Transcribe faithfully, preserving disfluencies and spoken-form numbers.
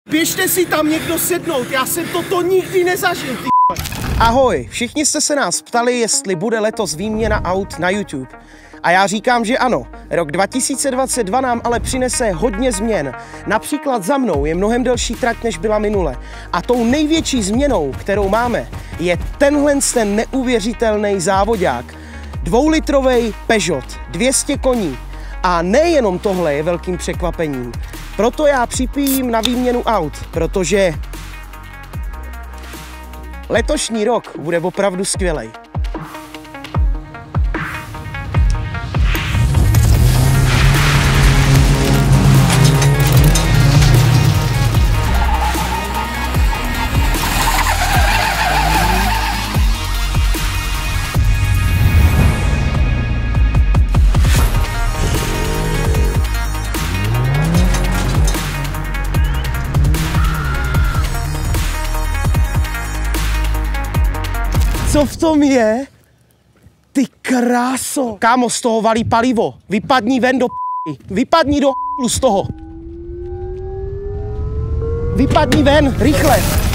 Běžte si tam někdo sednout, já jsem toto nikdy nezažil, ty. Ahoj, všichni jste se nás ptali, jestli bude letos výměna aut na YouTube. A já říkám, že ano. Rok dva tisíce dvacet dva nám ale přinese hodně změn. Například za mnou je mnohem delší trať, než byla minule. A tou největší změnou, kterou máme, je tenhle ten neuvěřitelný závodák. Dvoulitrový Peugeot, dvě stě koní. A nejenom tohle je velkým překvapením. Proto já připijím na výměnu aut, protože letošní rok bude opravdu skvělej. Co v tom je? Ty kráso. Kámo, z toho valí palivo. Vypadni ven do p***y. Vypadni do p***lu z toho. Vypadni ven, rychle.